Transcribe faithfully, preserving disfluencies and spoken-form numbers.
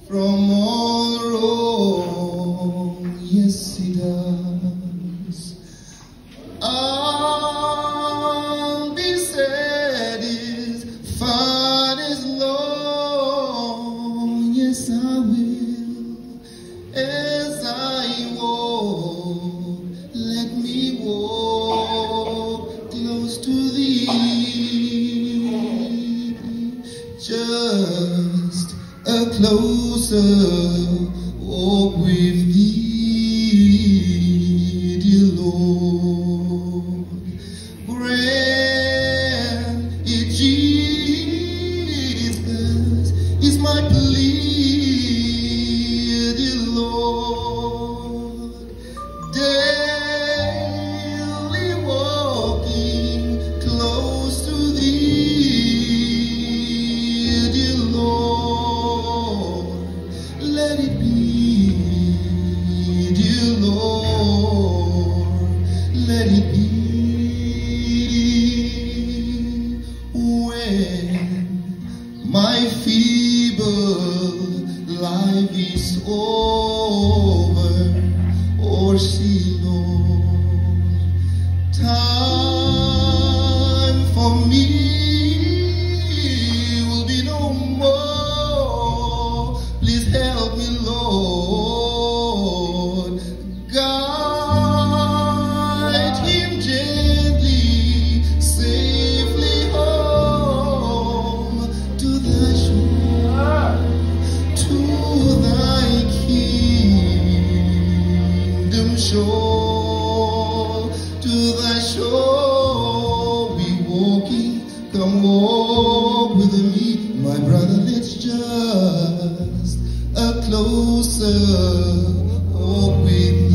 from all wrong. Yes, he does. I'll be satisfied as long. Yes, I will. As I walk, let me walk close to thee. Just a closer walk with thee, dear Lord. Grant it, Jesus, is my plea, dear Lord. Daily walking close to thee, dear Lord. Let it be, dear Lord, let it be. When my feeble life is over, or see, Lord, time for me will be no more. Please help me, Lord. Guide him gently, safely home to thy shore, to thy kingdom shore, to thy shore. We walking, come walk with me, my brother. Let's just a closer walk with me.